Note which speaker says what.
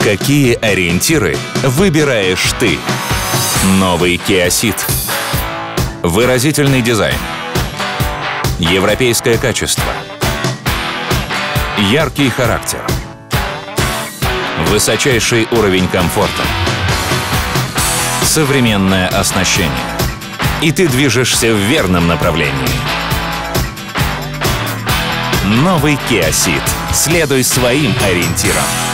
Speaker 1: Какие ориентиры выбираешь ты? Новый Kia Ceed. Выразительный дизайн. Европейское качество. Яркий характер. Высочайший уровень комфорта. Современное оснащение. И ты движешься в верном направлении. Новый Kia Ceed. Следуй своим ориентирам.